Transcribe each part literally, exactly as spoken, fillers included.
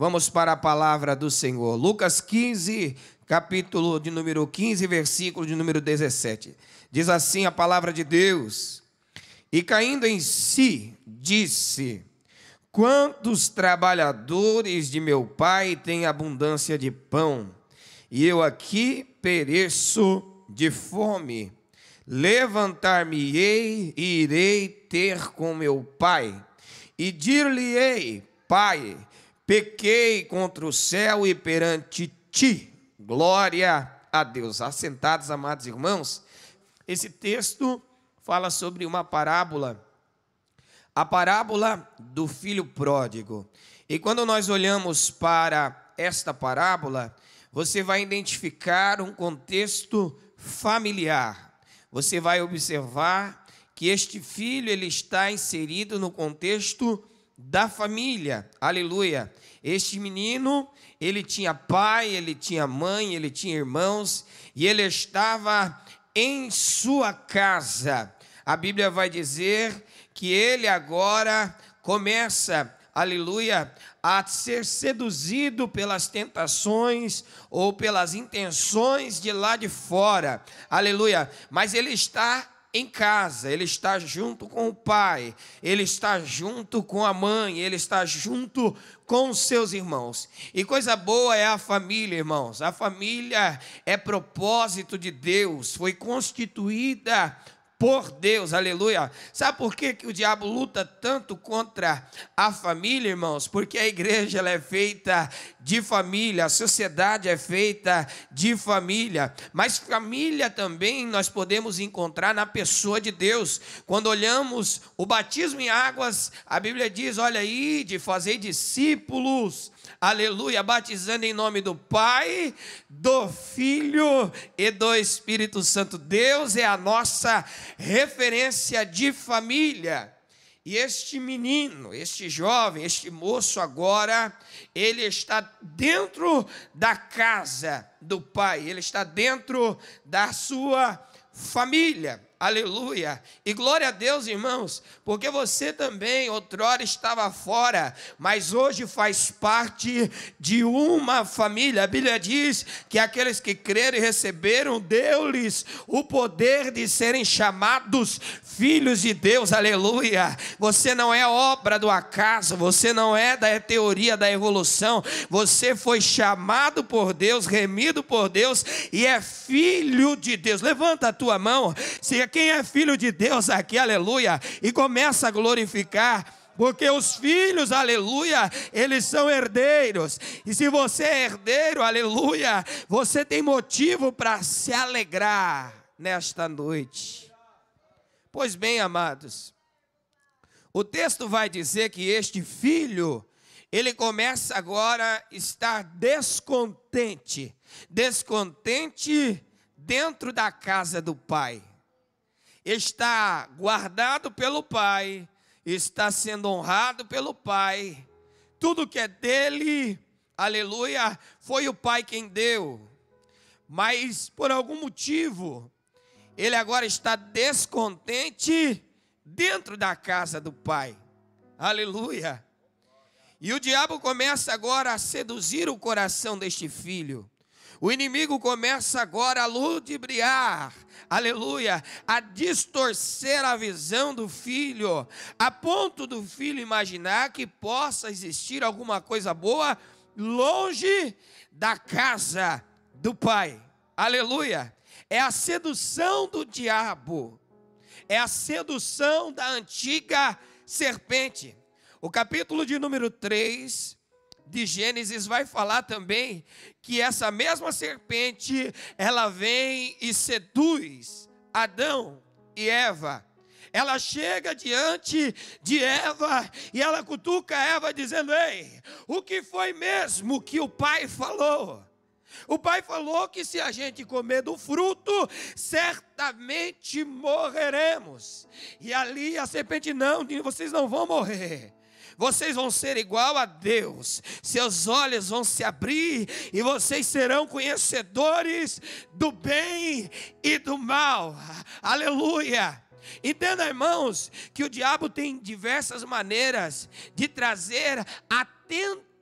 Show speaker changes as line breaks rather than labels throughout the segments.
Vamos para a palavra do Senhor. Lucas quinze, capítulo de número quinze, versículo de número dezessete. Diz assim a palavra de Deus: E caindo em si, disse: Quantos trabalhadores de meu pai têm abundância de pão, e eu aqui pereço de fome. Levantar-me-ei e irei ter com meu pai, e dir-lhe-ei: Pai, pequei contra o céu e perante ti. Glória a Deus. Assentados, amados irmãos, esse texto fala sobre uma parábola, a parábola do filho pródigo. E quando nós olhamos para esta parábola, você vai identificar um contexto familiar. Você vai observar que este filho ele está inserido no contexto da família. Aleluia. Este menino, ele tinha pai, ele tinha mãe, ele tinha irmãos, e ele estava em sua casa. A Bíblia vai dizer que ele agora começa, aleluia, a ser seduzido pelas tentações ou pelas intenções de lá de fora, aleluia, mas ele está em casa, ele está junto com o pai, ele está junto com a mãe, ele está junto com os seus irmãos. E coisa boa é a família, irmãos. A família é propósito de Deus, foi constituída por Deus, aleluia. Sabe por que, que o diabo luta tanto contra a família, irmãos? Porque a igreja ela é feita de família, a sociedade é feita de família. Mas família também nós podemos encontrar na pessoa de Deus. Quando olhamos o batismo em águas, a Bíblia diz: olha aí, de fazer discípulos, aleluia, batizando em nome do Pai, do Filho e do Espírito Santo. Deus é a nossa referência de família. E este menino, este jovem, este moço agora, ele está dentro da casa do pai, ele está dentro da sua família. Aleluia, e glória a Deus, irmãos, porque você também outrora estava fora, mas hoje faz parte de uma família. A Bíblia diz que aqueles que creram e receberam, deu-lhes o poder de serem chamados filhos de Deus. Aleluia, você não é obra do acaso, você não é da teoria da evolução, você foi chamado por Deus, remido por Deus e é filho de Deus. Levanta a tua mão, se quem é filho de Deus aqui, aleluia, e começa a glorificar, porque os filhos, aleluia, eles são herdeiros, e se você é herdeiro, aleluia, você tem motivo para se alegrar nesta noite. Pois bem, amados, o texto vai dizer que este filho, ele começa agora a estar descontente, descontente dentro da casa do pai. Está guardado pelo pai, está sendo honrado pelo pai, tudo que é dele, aleluia, foi o pai quem deu, mas por algum motivo, ele agora está descontente dentro da casa do pai, aleluia, e o diabo começa agora a seduzir o coração deste filho. O inimigo começa agora a ludibriar, aleluia, a distorcer a visão do filho, a ponto do filho imaginar que possa existir alguma coisa boa longe da casa do pai, aleluia. É a sedução do diabo, é a sedução da antiga serpente. O capítulo de número três de Gênesis vai falar também que essa mesma serpente, ela vem e seduz Adão e Eva. Ela chega diante de Eva e ela cutuca Eva dizendo: ei, o que foi mesmo que o pai falou? O pai falou que se a gente comer do fruto, certamente morreremos. E ali a serpente: não, vocês não vão morrer. Vocês vão ser igual a Deus, seus olhos vão se abrir e vocês serão conhecedores do bem e do mal, aleluia. Entenda, irmãos, que o diabo tem diversas maneiras de trazer a tentação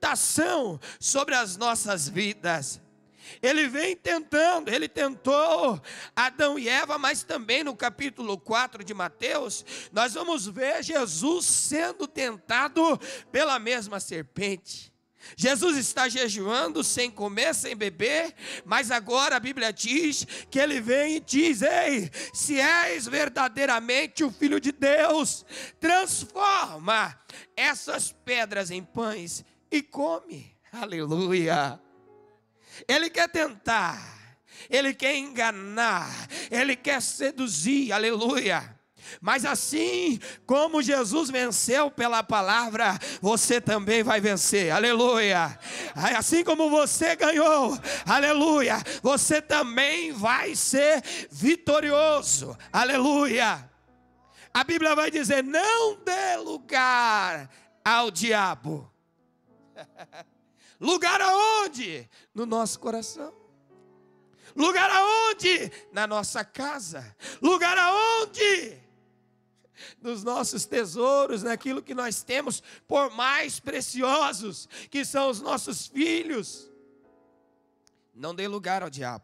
tentação sobre as nossas vidas. Ele vem tentando, ele tentou Adão e Eva, mas também no capítulo quatro de Mateus, nós vamos ver Jesus sendo tentado pela mesma serpente. Jesus está jejuando, sem comer, sem beber, mas agora a Bíblia diz que ele vem e diz: ei, se és verdadeiramente o Filho de Deus, transforma essas pedras em pães e come. Aleluia! Ele quer tentar, ele quer enganar, ele quer seduzir, aleluia. Mas assim como Jesus venceu pela palavra, você também vai vencer, aleluia. Assim como você ganhou, aleluia, você também vai ser vitorioso, aleluia. A Bíblia vai dizer: não dê lugar ao diabo. Lugar aonde? No nosso coração. Lugar aonde? Na nossa casa. Lugar aonde? Nos nossos tesouros, naquilo que nós temos por mais preciosos, que são os nossos filhos. Não dê lugar ao diabo.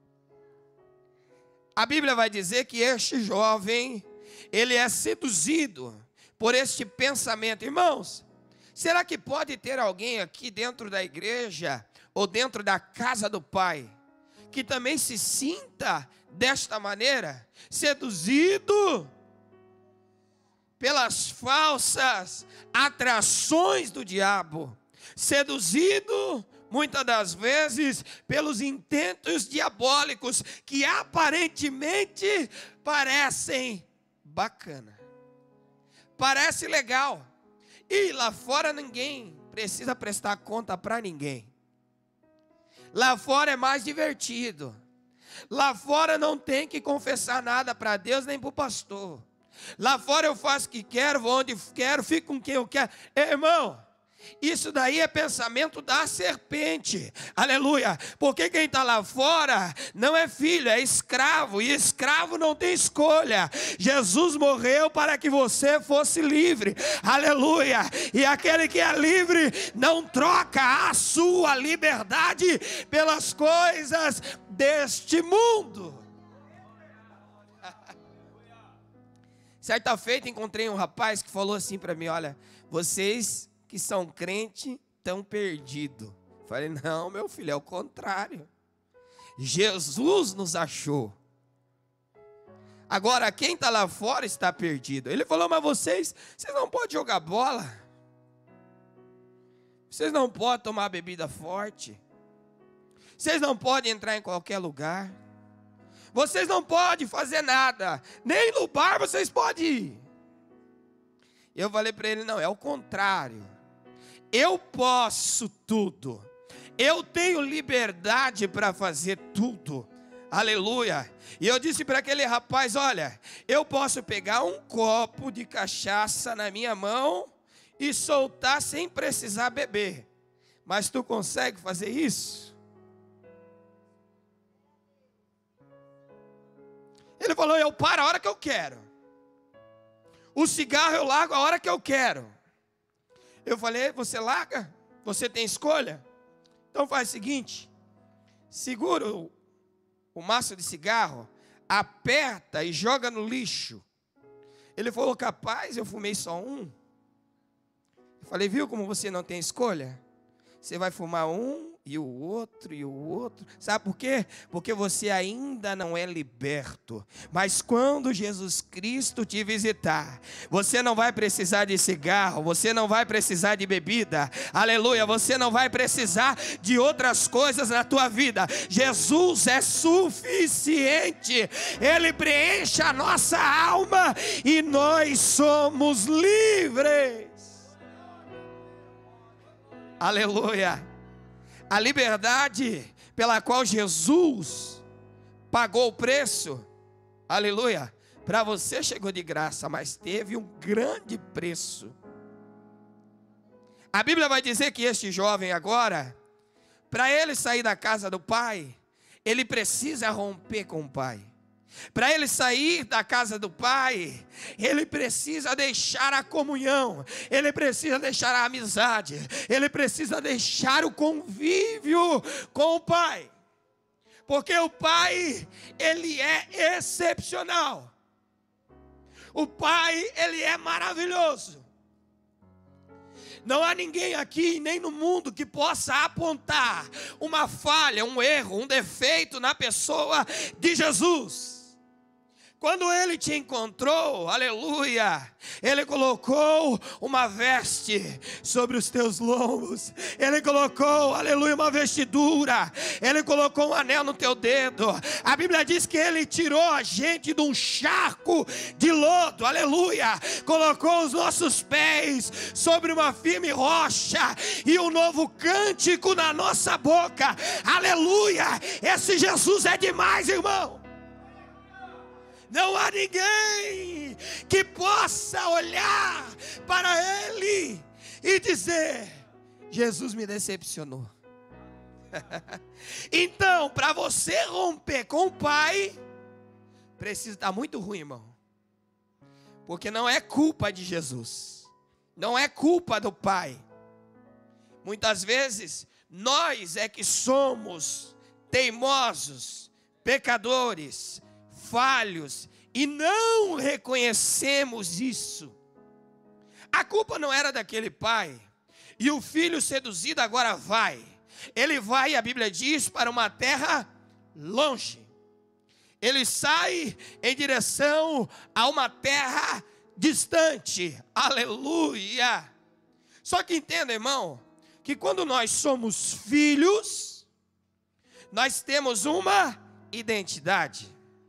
A Bíblia vai dizer que este jovem, ele é seduzido por este pensamento. Irmãos, será que pode ter alguém aqui dentro da igreja ou dentro da casa do Pai que também se sinta desta maneira, seduzido pelas falsas atrações do diabo, seduzido muitas das vezes pelos intentos diabólicos que aparentemente parecem bacana, parece legal? E lá fora ninguém precisa prestar conta para ninguém. Lá fora é mais divertido. Lá fora não tem que confessar nada para Deus nem para o pastor. Lá fora eu faço o que quero, vou onde quero, fico com quem eu quero. Irmão, isso daí é pensamento da serpente, aleluia, porque quem está lá fora não é filho, é escravo, e escravo não tem escolha. Jesus morreu para que você fosse livre, aleluia, e aquele que é livre não troca a sua liberdade pelas coisas deste mundo. Certa feita encontrei um rapaz que falou assim para mim: olha, vocês que são crente tão perdido. Falei: não, meu filho, é o contrário. Jesus nos achou. Agora quem está lá fora está perdido. Ele falou: mas vocês, vocês não podem jogar bola. Vocês não podem tomar bebida forte. Vocês não podem entrar em qualquer lugar. Vocês não podem fazer nada. Nem no bar vocês podem ir. Eu falei para ele: não, é o contrário. Eu posso tudo. Eu tenho liberdade para fazer tudo. Aleluia. E eu disse para aquele rapaz: olha, eu posso pegar um copo de cachaça na minha mão e soltar sem precisar beber. Mas tu consegue fazer isso? Ele falou: eu paro a hora que eu quero. O cigarro eu largo a hora que eu quero. Eu falei: você larga? Você tem escolha? Então faz o seguinte: segura o, o maço de cigarro, aperta e joga no lixo. Ele falou: capaz, eu fumei só um. Eu falei: viu como você não tem escolha? Você vai fumar um e o outro e o outro. Sabe por quê? Porque você ainda não é liberto. Mas quando Jesus Cristo te visitar, você não vai precisar de cigarro, você não vai precisar de bebida. Aleluia, você não vai precisar de outras coisas na tua vida. Jesus é suficiente. Ele preenche a nossa alma e nós somos livres. Aleluia. A liberdade pela qual Jesus pagou o preço, aleluia, para você chegou de graça, mas teve um grande preço. A Bíblia vai dizer que este jovem agora, para ele sair da casa do pai, ele precisa romper com o pai. Para ele sair da casa do pai, ele precisa deixar a comunhão, ele precisa deixar a amizade, ele precisa deixar o convívio com o pai. Porque o pai, ele é excepcional. O pai, ele é maravilhoso. Não há ninguém aqui, nem no mundo, que possa apontar uma falha, um erro, um defeito na pessoa de Jesus. Quando ele te encontrou, aleluia, ele colocou uma veste sobre os teus lombos, ele colocou, aleluia, uma vestidura, ele colocou um anel no teu dedo. A Bíblia diz que ele tirou a gente de um charco de lodo, aleluia, colocou os nossos pés sobre uma firme rocha e um novo cântico na nossa boca, aleluia. Esse Jesus é demais, irmão. Não há ninguém que possa olhar para ele e dizer: Jesus me decepcionou. Então, para você romper com o pai, precisa estar muito ruim, irmão. Porque não é culpa de Jesus, não é culpa do pai. Muitas vezes, nós é que somos teimosos, pecadores, falhos, e não reconhecemos isso. A culpa não era daquele pai, e o filho seduzido agora vai. Ele vai, a Bíblia diz, para uma terra longe. Ele sai em direção a uma terra distante. Aleluia! Só que entenda, irmão, que quando nós somos filhos, nós temos uma identidade.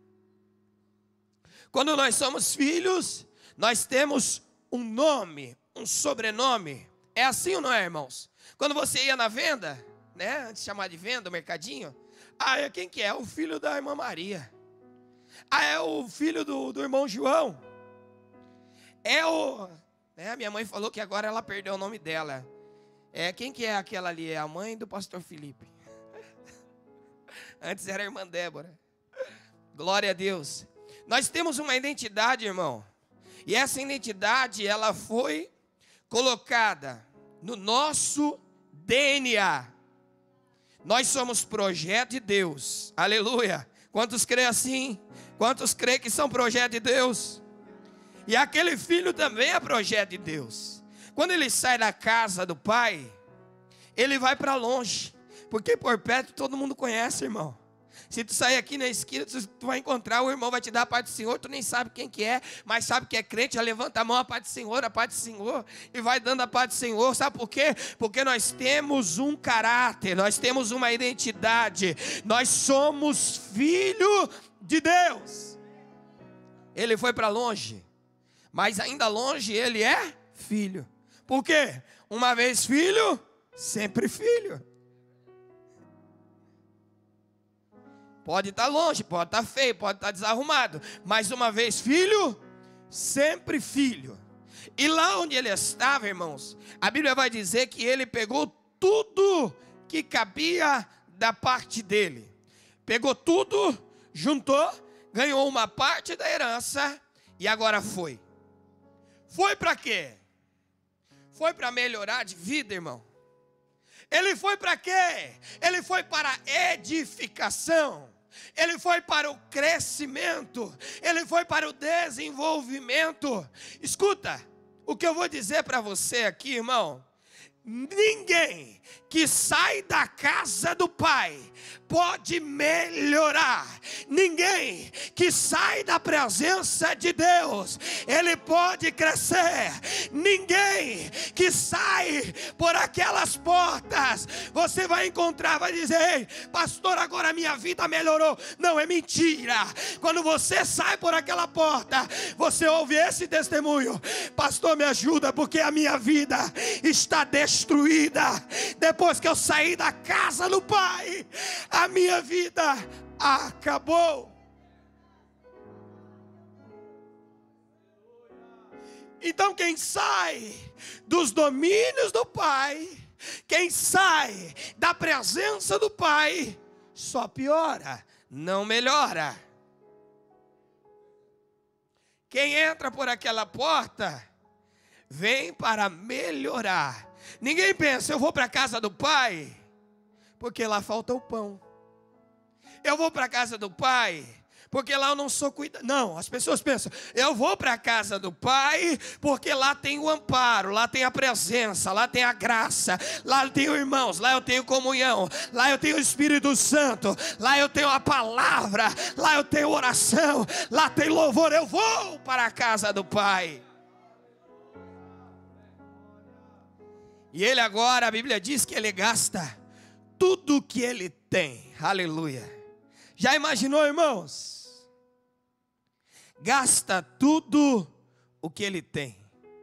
Quando nós somos filhos, nós temos um nome, um sobrenome. É assim ou não é, irmãos? Quando você ia na venda, né, antes de chamar de venda, o mercadinho, ah, é quem que é? O filho da irmã Maria. Ah, é o filho do, do irmão João. É o... Né, minha mãe falou que agora ela perdeu o nome dela. É, quem que é aquela ali? É a mãe do pastor Felipe. Antes era a irmã Débora. Glória a Deus. Nós temos uma identidade, irmão, e essa identidade, ela foi colocada no nosso D N A. Nós somos projeto de Deus, aleluia. Quantos creem assim? Quantos creem que são projeto de Deus? E aquele filho também é projeto de Deus. Quando ele sai da casa do pai, ele vai para longe, porque por perto todo mundo conhece, irmão. Se tu sair aqui na esquina, tu vai encontrar, o irmão vai te dar a paz do Senhor, tu nem sabe quem que é, mas sabe que é crente, já levanta a mão, a paz do Senhor, a paz do Senhor, e vai dando a paz do Senhor. Sabe por quê? Porque nós temos um caráter, nós temos uma identidade, nós somos filho de Deus. Ele foi para longe, mas ainda longe ele é filho. Por quê? Uma vez filho, sempre filho. Pode estar longe, pode estar feio, pode estar desarrumado, mas uma vez filho, sempre filho. E lá onde ele estava, irmãos, a Bíblia vai dizer que ele pegou tudo que cabia da parte dele. Pegou tudo, juntou, ganhou uma parte da herança e agora foi. Foi para quê? Foi para melhorar de vida, irmão. Ele foi para quê? Ele foi para a edificação. Ele foi para o crescimento, ele foi para o desenvolvimento. Escuta, o que eu vou dizer para você aqui, irmão. Ninguém que sai da casa do pai pode melhorar. Ninguém que sai da presença de Deus, ele pode crescer. Ninguém que sai por aquelas portas, você vai encontrar, vai dizer: ei, pastor, agora a minha vida melhorou. Não, é mentira. Quando você sai por aquela porta, você ouve esse testemunho: pastor, me ajuda, porque a minha vida está destruída. Depois que eu saí da casa do pai, a minha vida acabou. Então quem sai dos domínios do pai, quem sai da presença do pai, só piora, não melhora. Quem entra por aquela porta, vem para melhorar. Ninguém pensa, eu vou para a casa do Pai, porque lá falta o pão. Eu vou para a casa do Pai, porque lá eu não sou cuidado. Não, as pessoas pensam, eu vou para a casa do Pai, porque lá tem o amparo, lá tem a presença, lá tem a graça, lá eu tenho irmãos, lá eu tenho comunhão, lá eu tenho o Espírito Santo, lá eu tenho a palavra, lá eu tenho oração, lá tem louvor. Eu vou para a casa do Pai. E ele agora, a Bíblia diz que ele gasta tudo que ele tem. Aleluia. Já imaginou, irmãos? Gasta tudo o que ele tem.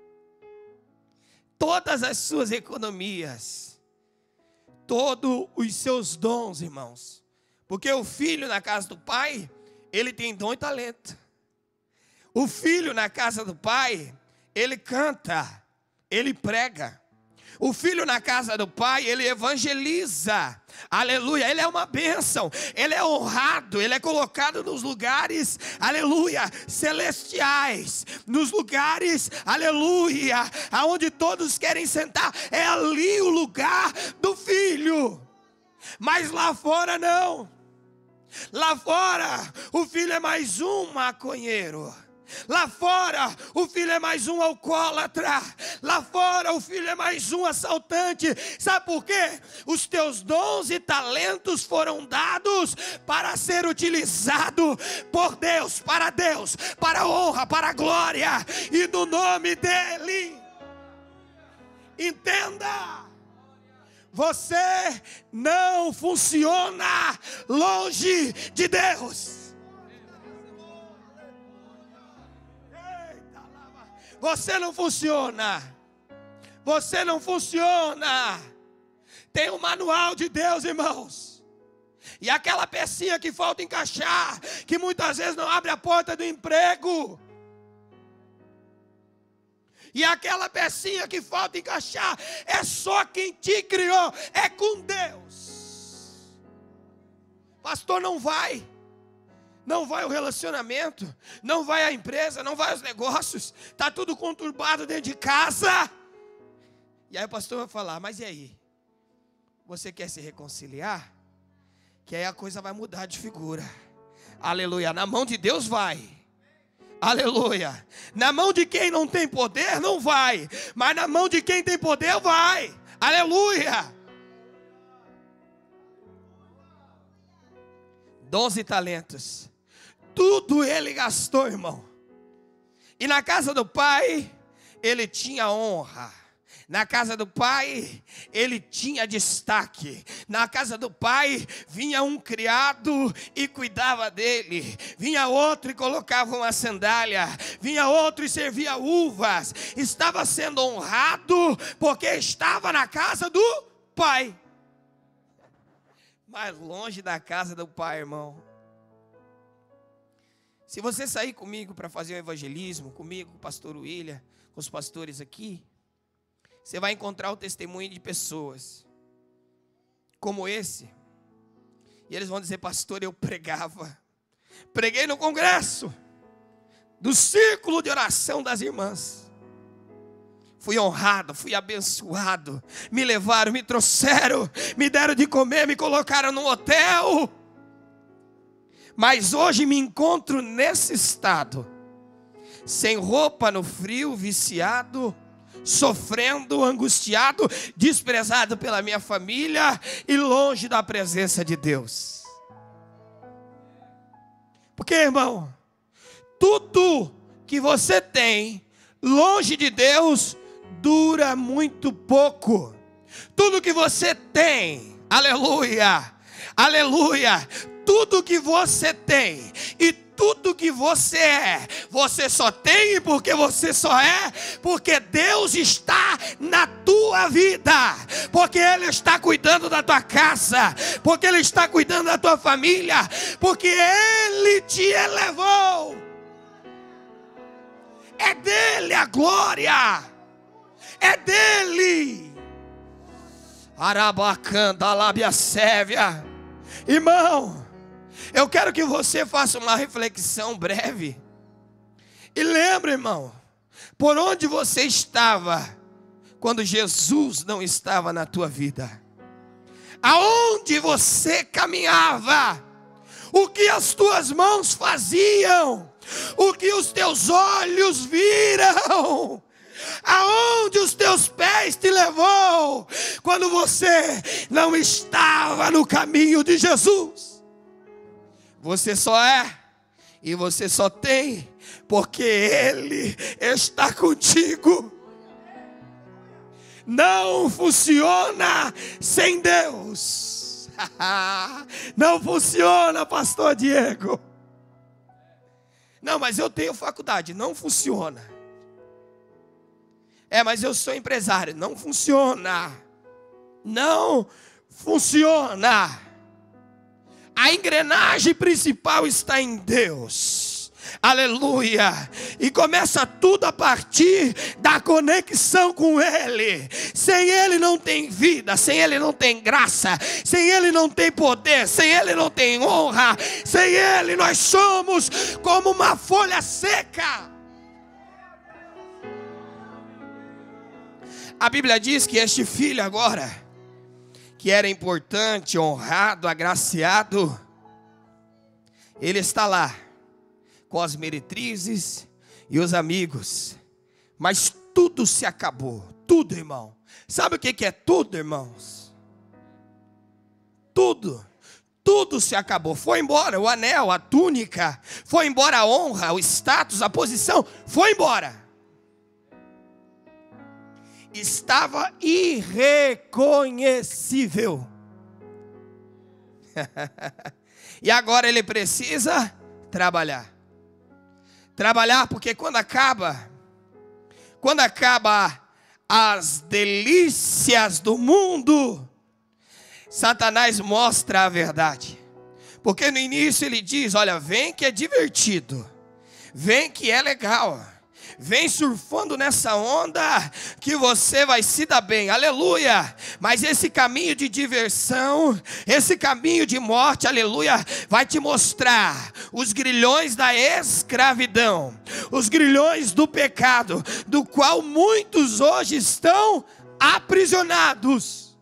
Todas as suas economias. Todos os seus dons, irmãos. Porque o filho na casa do pai, ele tem dom e talento. O filho na casa do pai, ele canta, ele prega. O filho na casa do pai, ele evangeliza. Aleluia, ele é uma bênção. Ele é honrado, ele é colocado nos lugares, aleluia, celestiais. Nos lugares, aleluia, aonde todos querem sentar. É ali o lugar do filho. Mas lá fora não. Lá fora, o filho é mais um maconheiro. Lá fora, o filho é mais um alcoólatra. Lá fora, o filho é mais um assaltante. Sabe por quê? Os teus dons e talentos foram dados para ser utilizado por Deus, para Deus, para a honra, para a glória e do nome dEle. Entenda, você não funciona longe de Deus. Você não funciona. Você não funciona. Tem um manual de Deus, irmãos. E aquela pecinha que falta encaixar, que muitas vezes não abre a porta do emprego. E aquela pecinha que falta encaixar, é só quem te criou, é com Deus. Pastor, não vai. Não vai o relacionamento, não vai a empresa, não vai os negócios, está tudo conturbado dentro de casa. E aí o pastor vai falar, mas e aí? Você quer se reconciliar? Que aí a coisa vai mudar de figura. Aleluia, na mão de Deus vai. Aleluia, na mão de quem não tem poder não vai, mas na mão de quem tem poder vai. Aleluia. Dons e talentos. Tudo ele gastou, irmão. E na casa do pai, ele tinha honra. Na casa do pai, ele tinha destaque. Na casa do pai, vinha um criado e cuidava dele. Vinha outro e colocava uma sandália. Vinha outro e servia uvas. Estava sendo honrado porque estava na casa do pai. Mas longe da casa do pai, irmão. Se você sair comigo para fazer o evangelismo, comigo, com o pastor William, com os pastores aqui, você vai encontrar o testemunho de pessoas como esse. E eles vão dizer, pastor, eu pregava. Preguei no congresso do círculo de oração das irmãs. Fui honrado, fui abençoado. Me levaram, me trouxeram, me deram de comer, me colocaram num hotel. Mas hoje me encontro nesse estado, sem roupa no frio, viciado, sofrendo, angustiado, desprezado pela minha família e longe da presença de Deus. Porque, irmão, tudo que você tem longe de Deus dura muito pouco. Tudo que você tem, aleluia, aleluia, tudo que você tem e tudo que você é, você só tem porque você só é, porque Deus está na tua vida, porque Ele está cuidando da tua casa, porque Ele está cuidando da tua família, porque Ele te elevou. É dele a glória, é dele. Arabacanda, lábia sévia. Irmão, eu quero que você faça uma reflexão breve. E lembra, irmão, por onde você estava quando Jesus não estava na tua vida? Aonde você caminhava? O que as tuas mãos faziam? O que os teus olhos viram? Aonde os teus pés te levou quando você não estava no caminho de Jesus? Você só é e você só tem porque Ele está contigo. Não funciona sem Deus. Não funciona, pastor Diego. Não, mas eu tenho faculdade. Não funciona. É, mas eu sou empresário. Não funciona. Não funciona. A engrenagem principal está em Deus. Aleluia. E começa tudo a partir da conexão com Ele. Sem Ele não tem vida, sem Ele não tem graça, sem Ele não tem poder, sem Ele não tem honra, sem Ele nós somos como uma folha seca. A Bíblia diz que este filho agora, que era importante, honrado, agraciado, ele está lá com as meretrizes e os amigos, mas tudo se acabou, tudo, irmão. Sabe o que é tudo, irmãos? Tudo, tudo se acabou, foi embora o anel, a túnica, foi embora a honra, o status, a posição, foi embora. Estava irreconhecível. E agora ele precisa trabalhar. Trabalhar porque quando acaba, quando acaba as delícias do mundo, Satanás mostra a verdade. Porque no início ele diz, olha, vem que é divertido, vem que é legal, vem surfando nessa onda que você vai se dar bem, aleluia. Mas esse caminho de diversão, esse caminho de morte, aleluia, vai te mostrar os grilhões da escravidão, os grilhões do pecado, do qual muitos hoje estão aprisionados.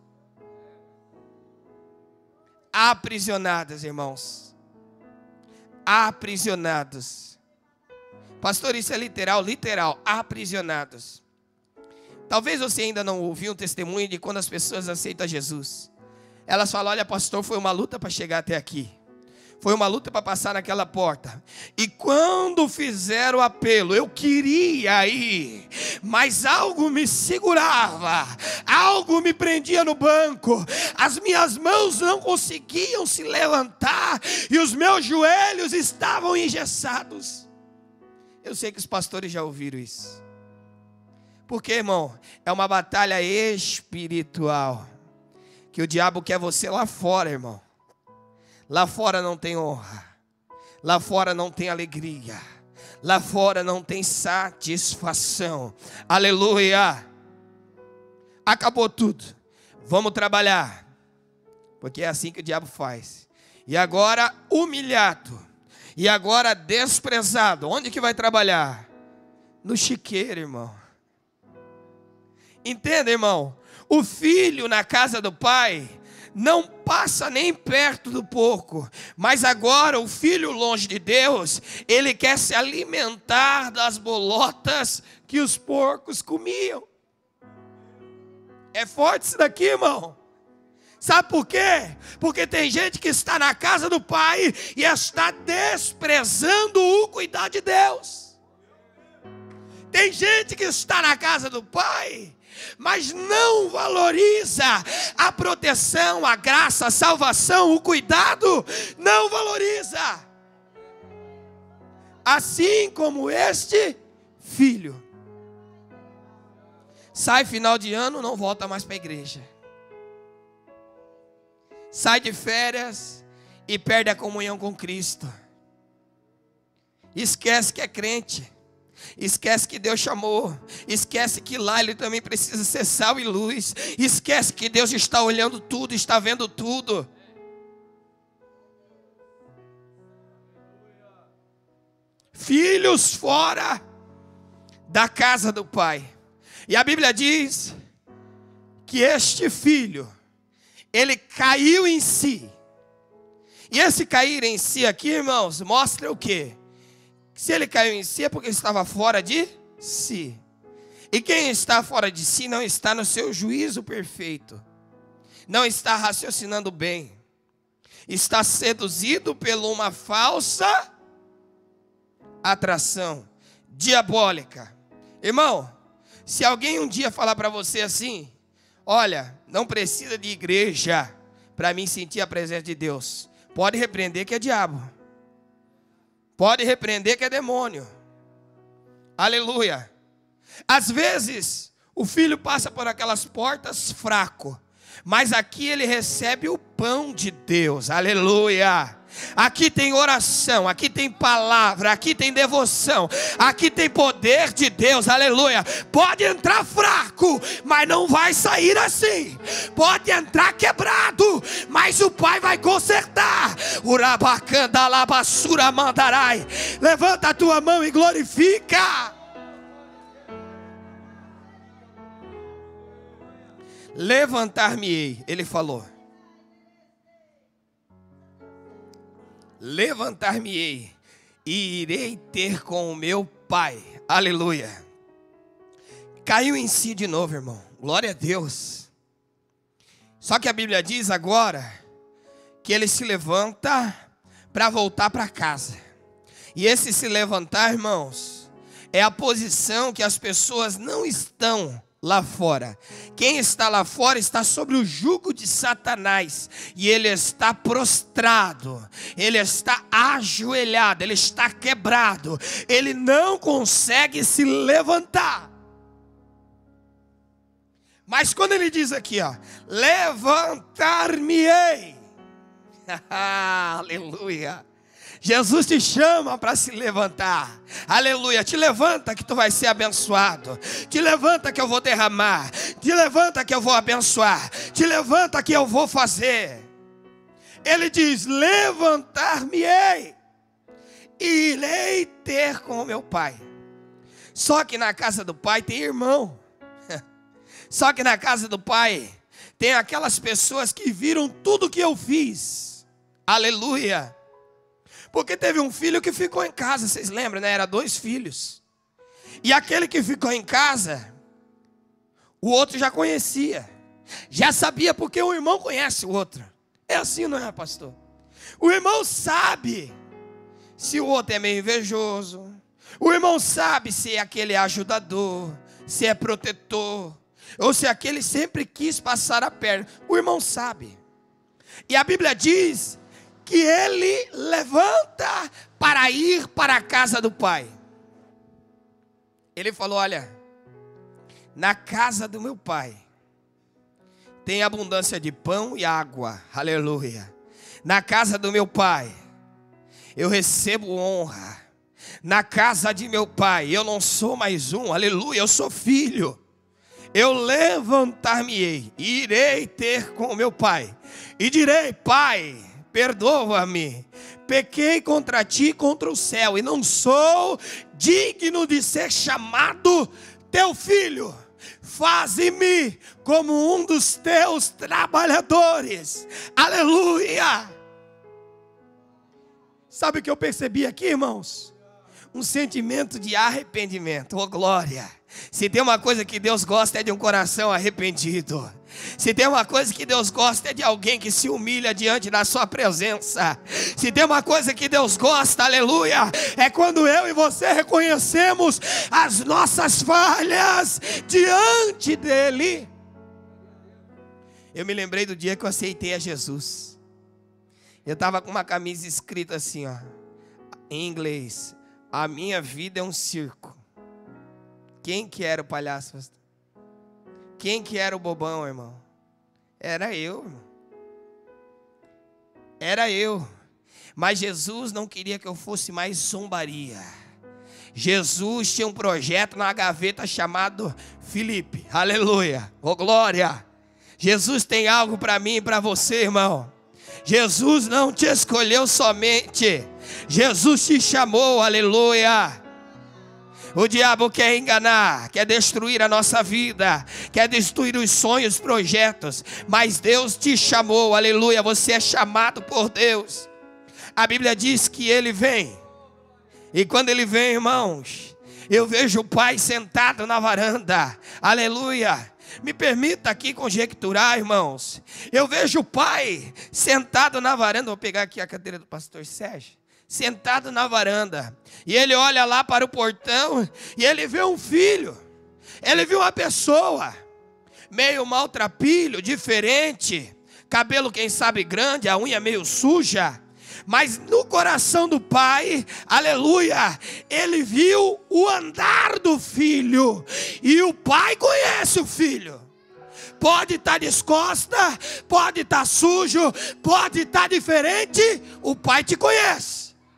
Aprisionados, irmãos. Aprisionados. Pastor, isso é literal, literal, aprisionados. Talvez você ainda não ouviu um testemunho de quando as pessoas aceitam Jesus. Elas falam, olha pastor, foi uma luta para chegar até aqui. Foi uma luta para passar naquela porta. E quando fizeram o apelo, eu queria ir, mas algo me segurava, algo me prendia no banco, as minhas mãos não conseguiam se levantar e os meus joelhos estavam engessados. Eu sei que os pastores já ouviram isso. Porque, irmão, é uma batalha espiritual. Que o diabo quer você lá fora, irmão. Lá fora não tem honra. Lá fora não tem alegria. Lá fora não tem satisfação. Aleluia. Acabou tudo. Vamos trabalhar. Porque é assim que o diabo faz. E agora humilhado. E agora desprezado. Onde que vai trabalhar? No chiqueiro, irmão. Entenda, irmão. O filho na casa do pai não passa nem perto do porco. Mas agora o filho longe de Deus, ele quer se alimentar das bolotas que os porcos comiam. É forte isso daqui, irmão. Sabe por quê? Porque tem gente que está na casa do pai e está desprezando o cuidar de Deus. Tem gente que está na casa do pai, mas não valoriza a proteção, a graça, a salvação, o cuidado, não valoriza. Assim como este filho. Sai final de ano, não volta mais para a igreja. Sai de férias e perde a comunhão com Cristo. Esquece que é crente. Esquece que Deus chamou. Esquece que lá ele também precisa ser sal e luz. Esquece que Deus está olhando tudo, está vendo tudo. filhos fora da casa do pai. E a Bíblia diz que este filho, ele caiu em si. E esse cair em si aqui, irmãos, mostra o quê? Se ele caiu em si é porque estava fora de si. E quem está fora de si não está no seu juízo perfeito. Não está raciocinando bem. Está seduzido por uma falsa atração diabólica. Irmão, se alguém um dia falar para você assim: olha, não precisa de igreja para mim sentir a presença de Deus, pode repreender que é diabo. Pode repreender que é demônio. Aleluia. Às vezes, o filho passa por aquelas portas fraco, mas aqui ele recebe o pão de Deus. Aleluia. Aqui tem oração, aqui tem palavra, aqui tem devoção, aqui tem poder de Deus, aleluia. Pode entrar fraco, mas não vai sair assim. Pode entrar quebrado, mas o Pai vai consertar. Urabacanda labassura mandarai. Levanta a tua mão e glorifica. Levantar-me-ei, ele falou. Levantar-me-ei e irei ter com o meu pai. Aleluia. Caiu em si de novo, irmão. Glória a Deus. Só que a Bíblia diz agora que ele se levanta para voltar para casa. E esse se levantar, irmãos, é a posição que as pessoas não estão lá fora. Quem está lá fora está sobre o jugo de Satanás. E ele está prostrado. Ele está ajoelhado. Ele está quebrado. Ele não consegue se levantar. Mas quando ele diz aqui, ó, levantar-me-ei. Aleluia. Jesus te chama para se levantar. Aleluia. Te levanta que tu vai ser abençoado. Te levanta que eu vou derramar. Te levanta que eu vou abençoar. Te levanta que eu vou fazer. Ele diz: levantar-me-ei e irei ter com o meu pai. Só que na casa do pai tem irmão. Só que na casa do pai tem aquelas pessoas que viram tudo que eu fiz. Aleluia. Porque teve um filho que ficou em casa, vocês lembram, né? Era dois filhos. E aquele que ficou em casa, o outro já conhecia. Já sabia, porque o irmão conhece o outro. É assim, não é, pastor? O irmão sabe se o outro é meio invejoso. O irmão sabe se aquele é ajudador, se é protetor, ou se aquele sempre quis passar a perna. O irmão sabe. E a Bíblia diz que ele levanta para ir para a casa do pai. Ele falou: olha, na casa do meu pai tem abundância de pão e água. Aleluia. Na casa do meu pai eu recebo honra. Na casa de meu pai eu não sou mais um. Aleluia, eu sou filho. Eu levantar-me-ei, irei ter com o meu pai e direi: pai, perdoa-me, pequei contra ti e contra o céu, e não sou digno de ser chamado teu filho. Faze-me como um dos teus trabalhadores. Aleluia. Sabe o que eu percebi aqui, irmãos? Um sentimento de arrependimento. Oh, glória. Se tem uma coisa que Deus gosta é de um coração arrependido. Se tem uma coisa que Deus gosta é de alguém que se humilha diante da sua presença. Se tem uma coisa que Deus gosta, aleluia, é quando eu e você reconhecemos as nossas falhas diante dele. Eu me lembrei do dia que eu aceitei a Jesus. Eu estava com uma camisa escrita assim, ó, em inglês: a minha vida é um circo. Quem que era o palhaço? Quem que era o bobão, irmão? Era eu, irmão. Era eu. Mas Jesus não queria que eu fosse mais zombaria. Jesus tinha um projeto na gaveta chamado Filipe. Aleluia. Oh, glória. Jesus tem algo para mim e para você, irmão. Jesus não te escolheu somente Jesus te chamou, aleluia. O diabo quer enganar, quer destruir a nossa vida, quer destruir os sonhos, projetos, mas Deus te chamou, aleluia. Você é chamado por Deus. A Bíblia diz que Ele vem, e quando Ele vem, irmãos, eu vejo o Pai sentado na varanda, aleluia. Me permita aqui conjecturar, irmãos, eu vejo o Pai sentado na varanda. Vou pegar aqui a cadeira do pastor Sérgio. Sentado na varanda, e ele olha lá para o portão, e ele vê um filho, ele viu uma pessoa, meio maltrapilho, diferente, cabelo quem sabe grande, a unha meio suja, mas no coração do pai, aleluia, ele viu o andar do filho, e o pai conhece o filho. Pode estar descosta, pode estar sujo, pode estar diferente, o pai te conhece.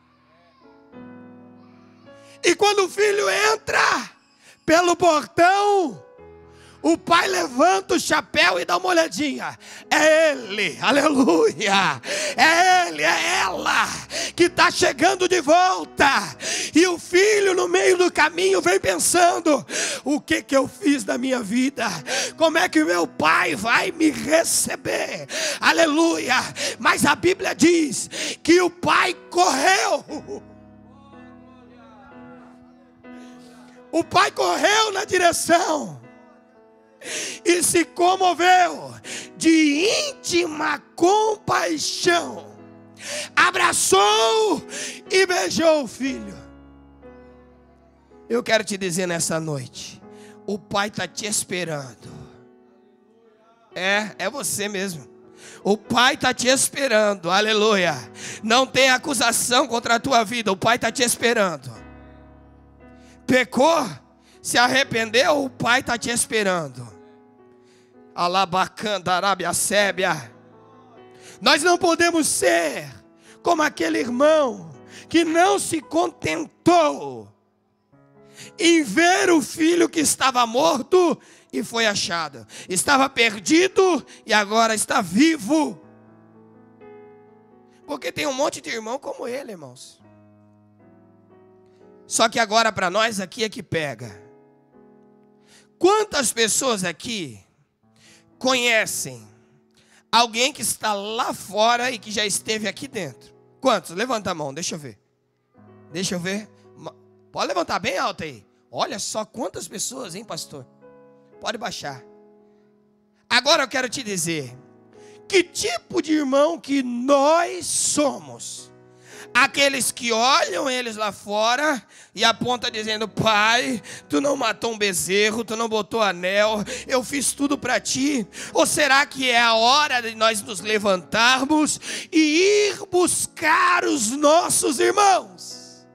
E quando o filho entra pelo portão, o pai levanta o chapéu e dá uma olhadinha. É ele, aleluia. É ele, é ela que está chegando de volta. E o filho no meio do caminho vem pensando: o que que eu fiz da minha vida? Como é que meu pai vai me receber? Aleluia. Mas a Bíblia diz que o pai correu. O pai correu na direção e se comoveu de íntima compaixão. Abraçou e beijou o filho. Eu quero te dizer nessa noite, o pai está te esperando. É, é você mesmo. O pai está te esperando, aleluia. Não tem acusação contra a tua vida, o pai está te esperando. Pecou, se arrependeu, o pai está te esperando. Alabacanda, Arábia Sébia. Nós não podemos ser como aquele irmão que não se contentou em ver o filho que estava morto e foi achado. Estava perdido e agora está vivo. Porque tem um monte de irmão como ele, irmãos. Só que agora para nós aqui é que pega. Quantas pessoas aqui conhecem alguém que está lá fora e que já esteve aqui dentro? Quantos? Levanta a mão, deixa eu ver. Deixa eu ver. Pode levantar bem alto aí. Olha só quantas pessoas, hein, pastor? Pode baixar. Agora eu quero te dizer, que tipo de irmão que nós somos? Aqueles que olham eles lá fora e apontam dizendo: pai, tu não matou um bezerro, tu não botou anel, eu fiz tudo para ti. Ou será que é a hora de nós nos levantarmos e ir buscar os nossos irmãos?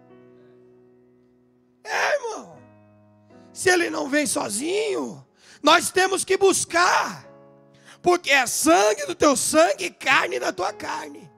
É, irmão. Se ele não vem sozinho, nós temos que buscar. Porque é sangue do teu sangue e carne da tua carne.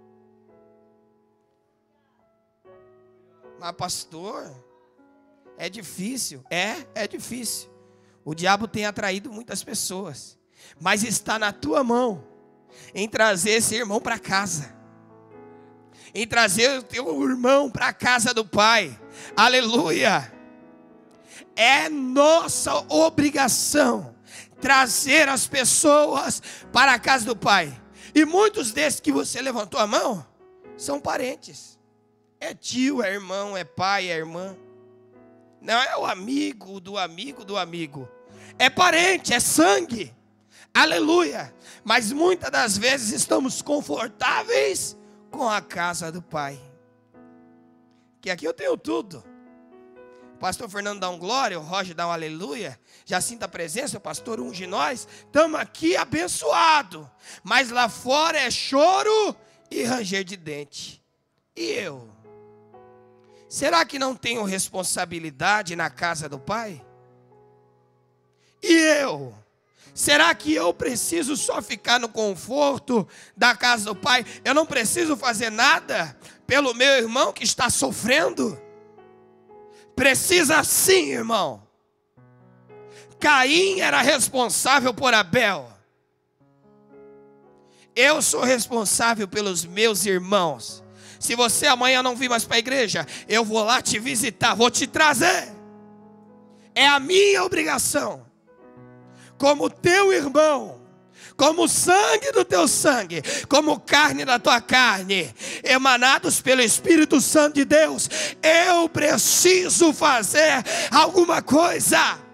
Mas pastor, é difícil. É, é difícil. O diabo tem atraído muitas pessoas. Mas está na tua mão em trazer esse irmão para casa. Em trazer o teu irmão para a casa do Pai. Aleluia. É nossa obrigação trazer as pessoas para a casa do Pai. E muitos desses que você levantou a mão são parentes. É tio, é irmão, é pai, é irmã. Não é o amigo do amigo do amigo. É parente, é sangue. Aleluia. Mas muitas das vezes estamos confortáveis com a casa do Pai. Que aqui eu tenho tudo. O pastor Fernando dá um glória, o Roger dá um aleluia. Já sinta a presença, o pastor unge nós. Estamos aqui abençoados. Mas lá fora é choro e ranger de dente. E eu? Será que não tenho responsabilidade na casa do Pai? E eu? Será que eu preciso só ficar no conforto da casa do Pai? Eu não preciso fazer nada pelo meu irmão que está sofrendo? Precisa sim, irmão. Caim era responsável por Abel. Eu sou responsável pelos meus irmãos. Se você amanhã não vir mais para a igreja, eu vou lá te visitar, vou te trazer. É a minha obrigação, como teu irmão, como sangue do teu sangue, como carne da tua carne, emanados pelo Espírito Santo de Deus. Eu preciso fazer alguma coisa.